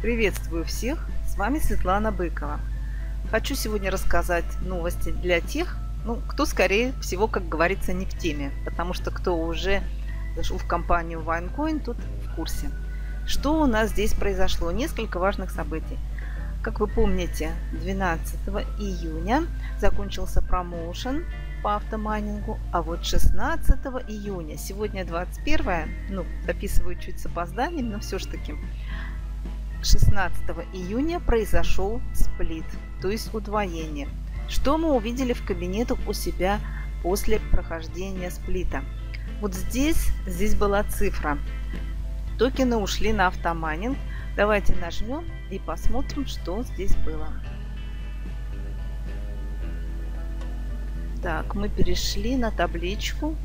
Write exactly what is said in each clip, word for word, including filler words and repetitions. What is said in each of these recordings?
Приветствую всех, с вами Светлана Быкова. Хочу сегодня рассказать новости для тех, ну, кто, скорее всего, как говорится, не в теме, потому что кто уже зашел в компанию OneCoin, тут в курсе. Что у нас здесь произошло? Несколько важных событий. Как вы помните, двенадцатого июня закончился промоушен по автомайнингу, а вот шестнадцатого июня, сегодня двадцать первое, ну, записываю чуть с опозданием, но все ж таки, шестнадцатого июня произошел сплит, то есть удвоение. Что мы увидели в кабинетах у себя после прохождения сплита? Вот здесь, здесь была цифра. Токены ушли на автомайнинг. Давайте нажмем и посмотрим, что здесь было. Так, мы перешли на табличку,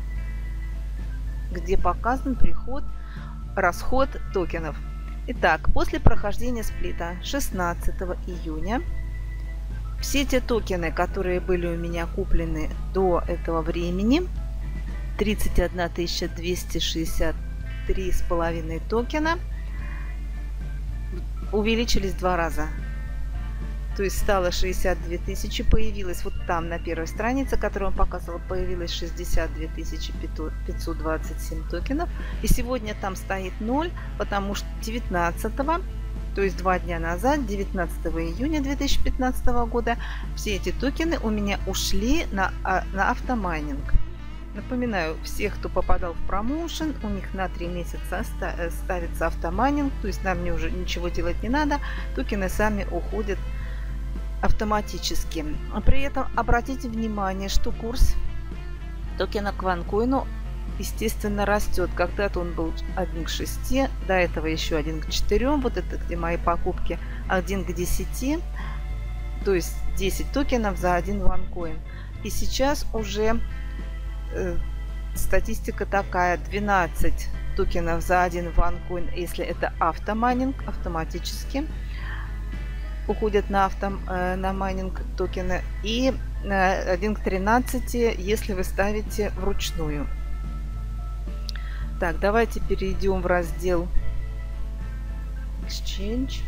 где показан приход, расход токенов. Итак, после прохождения сплита шестнадцатого июня все те токены, которые были у меня куплены до этого времени, тридцать одна тысяча двести шестьдесят три с половиной токена, увеличились в два раза. То есть стало шестьдесят две тысячи, появилось вот там на первой странице, которую он показывал, появилось шестьдесят две тысячи пятьсот двадцать семь токенов. И сегодня там стоит ноль, потому что девятнадцатого, то есть два дня назад, девятнадцатого июня две тысячи пятнадцатого года, все эти токены у меня ушли на, на автомайнинг. Напоминаю, всех, кто попадал в промоушен, у них на три месяца ставится автомайнинг, то есть нам не уже ничего делать не надо, токены сами уходят автоматически. При этом обратите внимание, что курс токена к OneCoin, естественно, растет. Когда-то он был один к шести, до этого еще один к четырем, вот это где мои покупки, один к десяти, то есть десять токенов за один OneCoin. И сейчас уже э, статистика такая: двенадцать токенов за один OneCoin, если это автомайнинг, автоматически уходят на, авто, э, на майнинг токены, и э, один к тринадцати, если вы ставите вручную. Так, давайте перейдем в раздел Exchange.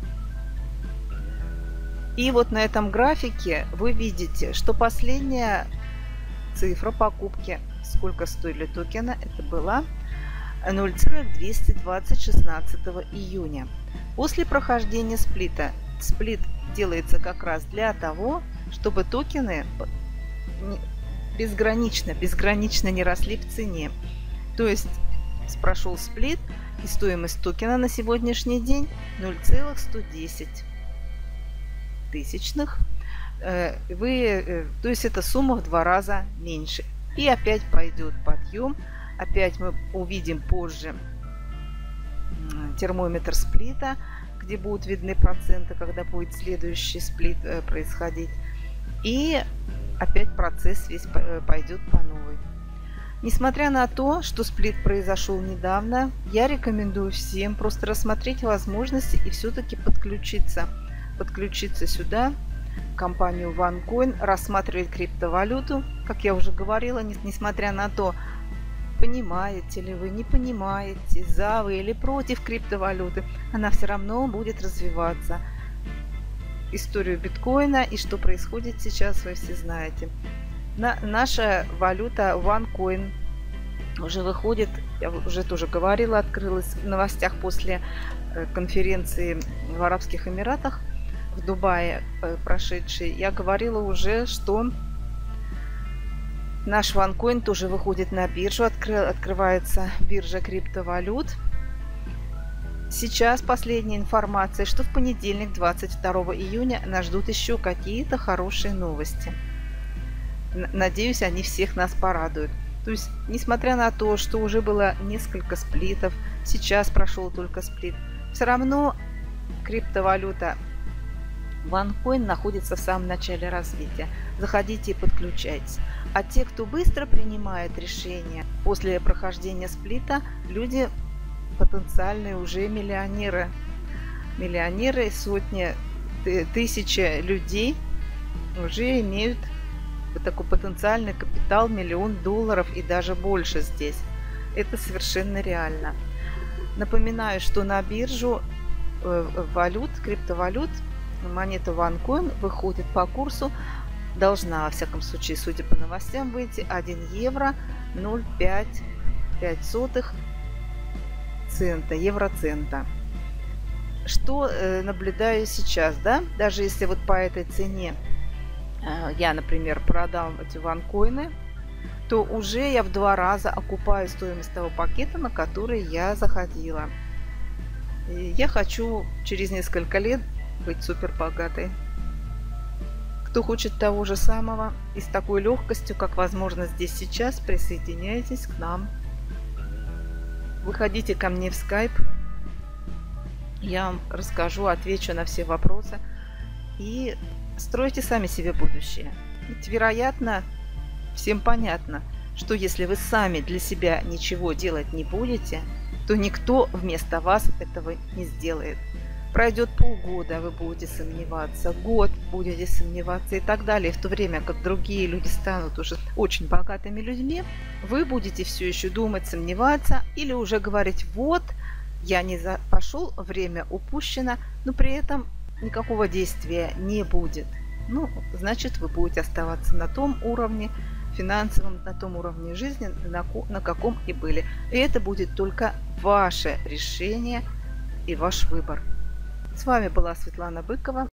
И вот на этом графике вы видите, что последняя цифра покупки, сколько стоили токены, это была ноль целых двести двадцать шестнадцатого июня. После прохождения сплита, сплит делается как раз для того, чтобы токены безгранично, безгранично не росли в цене. То есть прошел сплит, и стоимость токена на сегодняшний день ноль целых сто десять тысячных. Вы, то есть эта сумма в два раза меньше. И опять пойдет подъем. Опять мы увидим позже термометр сплита, где будут видны проценты, когда будет следующий сплит происходить. И опять процесс весь пойдет по новой. Несмотря на то, что сплит произошел недавно, я рекомендую всем просто рассмотреть возможности и все-таки подключиться, подключиться сюда, компанию OneCoin, рассматривать криптовалюту. Как я уже говорила, несмотря на то, понимаете ли вы, не понимаете, за вы или против криптовалюты, она все равно будет развиваться. Историю биткоина и что происходит сейчас, вы все знаете. На, наша валюта OneCoin уже выходит, я уже тоже говорила, открылась в новостях после конференции в Арабских Эмиратах, в Дубае прошедшей. Я говорила уже, что наш OneCoin тоже выходит на биржу, откры, открывается биржа криптовалют. Сейчас последняя информация, что в понедельник, двадцать второго июня, нас ждут еще какие-то хорошие новости. Надеюсь, они всех нас порадуют. То есть, несмотря на то, что уже было несколько сплитов, сейчас прошел только сплит, все равно криптовалюта OneCoin находится в самом начале развития. Заходите и подключайтесь. А те, кто быстро принимает решения после прохождения сплита, люди потенциальные уже миллионеры. Миллионеры, сотни, тысячи людей уже имеют такой потенциальный капитал миллион долларов и даже больше здесь. Это совершенно реально. Напоминаю, что на биржу валют, криптовалют, монета OneCoin выходит по курсу, должна, во всяком случае, судя по новостям, выйти один евро ноль целых пять десятых пять сотых цента, евроцента. Что э, наблюдаю сейчас, да? Даже если вот по этой цене э, я, например, продал эти ванкоины, то уже я в два раза окупаю стоимость того пакета, на который я заходила. И я хочу через несколько лет быть супер богатой. Кто хочет того же самого и с такой легкостью, как возможно здесь сейчас, присоединяйтесь к нам. Выходите ко мне в скайп. Я вам расскажу, отвечу на все вопросы. И стройте сами себе будущее. Ведь, вероятно, всем понятно, что если вы сами для себя ничего делать не будете, то никто вместо вас этого не сделает. Пройдет полгода, вы будете сомневаться, год будете сомневаться и так далее. В то время как другие люди станут уже очень богатыми людьми, вы будете все еще думать, сомневаться или уже говорить: вот, я не за... пошел, время упущено, но при этом никакого действия не будет. Ну, значит, вы будете оставаться на том уровне финансовом, на том уровне жизни, на, на каком и были. И это будет только ваше решение и ваш выбор. С вами была Светлана Быкова.